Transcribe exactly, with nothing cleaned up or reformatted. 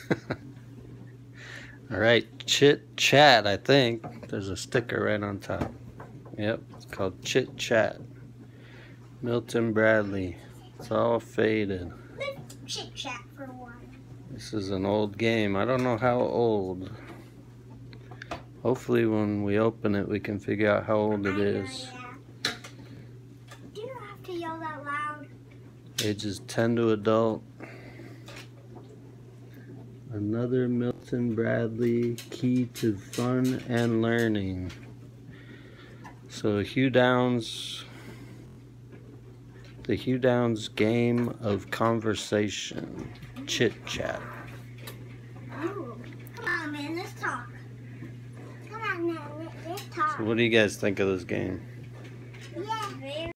Alright, Chit Chat, I think. There's a sticker right on top. Yep, it's called Chit Chat. Milton Bradley. It's all faded. Let's Chit Chat for one. This is an old game. I don't know how old. Hopefully when we open it we can figure out how old it is. Do you have to yell that loud? Ages ten to adult. Another Milton Bradley key to fun and learning. So Hugh Downs, the Hugh Downs game of conversation, Chit Chat. Ooh. Come on, man, let's talk. Come on, man, let's talk. So what do you guys think of this game? Yeah.